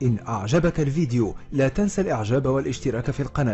إن أعجبك الفيديو لا تنسى الإعجاب والاشتراك في القناة.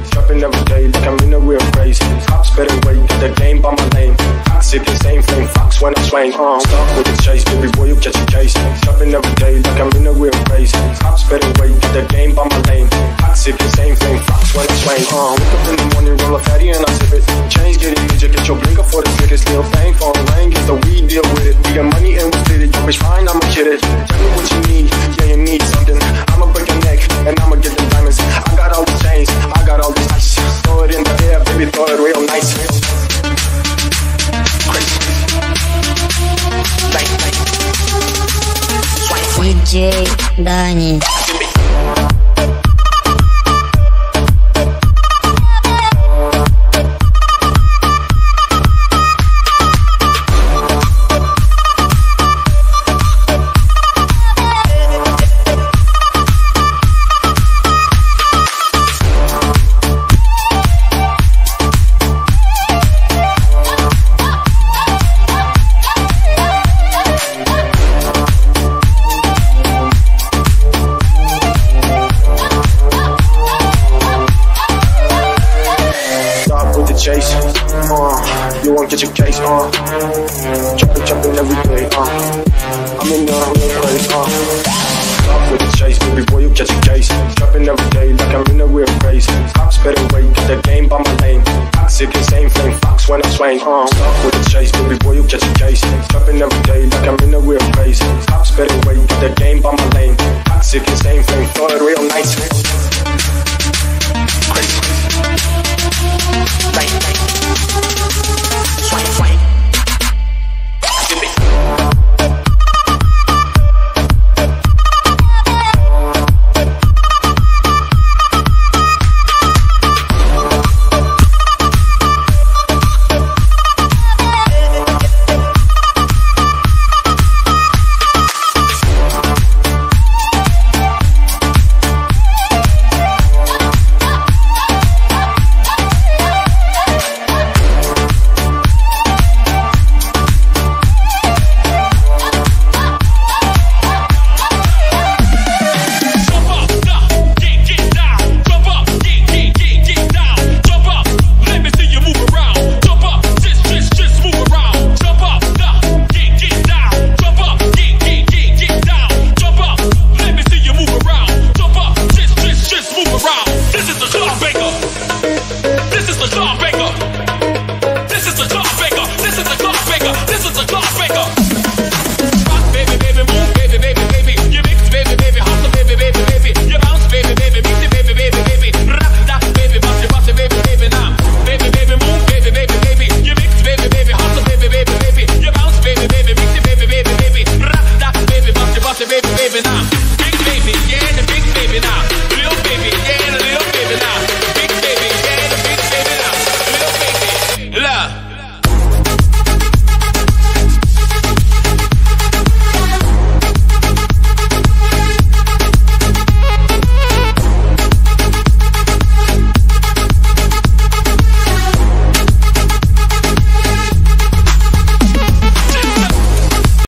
I'ma break your neck and I'ma get the diamonds. I got all the chains, I got all this ice. Throw it in the air, baby, throw it real nice. DJ Dani. Chase, you won't get your case, jumping every day, I'm in the real place, stop with the chase, baby boy, you get your case, jumping every day like I'm in a real race, stop spitting weight, get the game by my lane, toxic insane flame, fox when I swing, stop with the chase, baby boy, you get your case, jumping every day like I'm in a